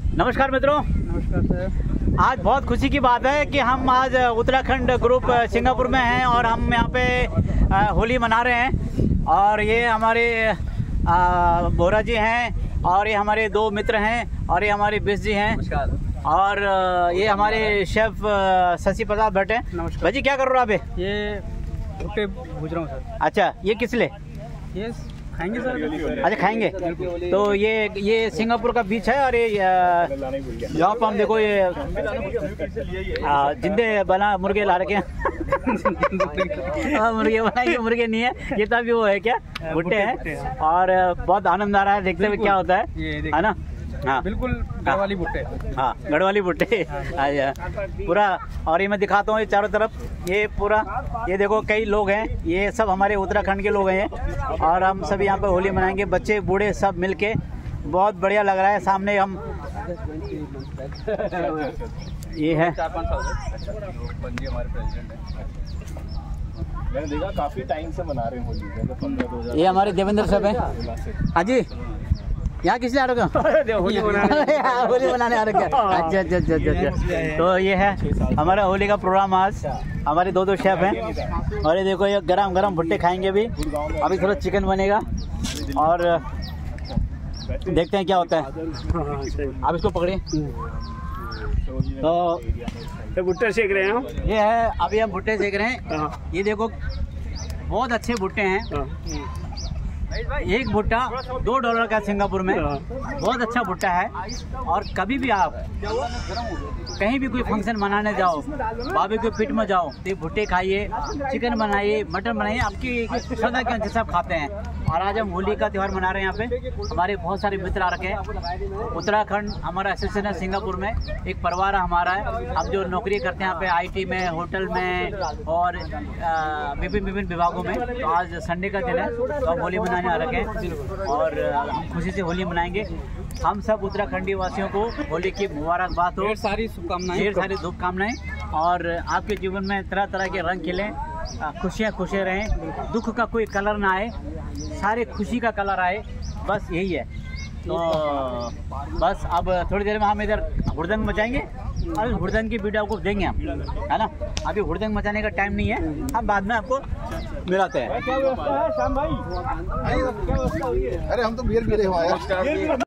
नमस्कार मित्रों। नमस्कार सर। आज बहुत खुशी की बात है कि हम आज उत्तराखंड ग्रुप सिंगापुर में हैं और हम यहाँ पे होली मना रहे हैं। और ये हमारे बोरा जी हैं और ये हमारे दो मित्र हैं और ये हमारे बिस जी हैं और ये हमारे शेफ शशि प्रसाद भट्ट हैं। नमस्कार भाई जी, क्या कर रहे हो आप? ये भुट्टे भूज रहा हूँ सर। अच्छा, ये किस लिए? ये खाएंगे सर। अच्छा, खाएंगे। तो ये सिंगापुर का बीच है और ये यहाँ पर हम देखो ये जिंदे बना मुर्गे ला रखे हैं। मुर्गे बनाएंगे, मुर्गे नहीं है ये, तो अभी वो है क्या भुट्टे हैं और बहुत आनंद आ रहा है देखते हुए क्या होता है ना। हाँ बिल्कुल गढ़वाली भुट्टे। हाँ, गढ़वाली भुट्टे पूरा। और ये मैं दिखाता हूँ ये चारों तरफ, ये पूरा ये देखो कई लोग हैं, ये सब हमारे उत्तराखंड के लोग हैं और हम सब यहाँ पे होली मनाएंगे, बच्चे बूढ़े सब मिलके। बहुत बढ़िया लग रहा है। सामने हम ये है, 4-5 साल से बंदी हमारे प्रेसिडेंट है। मैंने देखा काफी टाइम से मना रहे हैं होली, 15-2000। ये हमारे देवेंद्र साहब हैं। हाँ जी, यहाँ किस लिए आ रखे हो? होली बनाने आ रखे। अच्छा अच्छा अच्छा अच्छा। तो ये है हमारा होली का प्रोग्राम। आज हमारे दो शेफ हैं और ये देखो ये गरम गरम भुट्टे खाएंगे अभी थोड़ा चिकन बनेगा और देखते हैं क्या होता है। आप इसको पकड़िए। तो भुट्टे सेक रहे हैं। ये है, अभी हम भुट्टे सेक रहे हैं। ये देखो बहुत अच्छे भुट्टे हैं। एक भुट्टा $2 का सिंगापुर में, बहुत अच्छा भुट्टा है। और कभी भी आप कहीं भी कोई फंक्शन मनाने जाओ, बारबेक्यू पिट में जाओ, तो भुट्टे खाइए, चिकन बनाइए, मटन बनाइए, आपकी श्रद्धा के अनुसार सब खाते हैं। और आज हम होली का त्यौहार मना रहे हैं। यहाँ पे हमारे बहुत सारे मित्र आ रखे हैं। उत्तराखंड हमारा एसोसिएशन है सिंगापुर में, एक परिवार हमारा है। हम जो नौकरी करते हैं यहाँ पे IT में, होटल में और विभिन्न विभागों में। तो आज संडे का दिन है तो हम होली मनाने आ रखे हैं और हम खुशी से होली मनाएंगे। हम सब उत्तराखंडी वासियों को होली की मुबारकबाद हो, ढेर सारी शुभकामनाएं और आपके जीवन में तरह तरह के रंग खिलें, खुशियाँ रहें, दुख का कोई कलर ना आए, सारे खुशी का कलर आए, बस यही है। तो बस अब थोड़ी देर में हम इधर हुड़दंग मचाएंगे और हुड़दंग की वीडियो आपको देंगे हम, है ना। अभी हुड़दंग मचाने का टाइम नहीं है, हम बाद में आपको मिलाते हैं। क्या व्यवस्था है श्याम भाई? अरे हम तो बियर पी रहे हैं।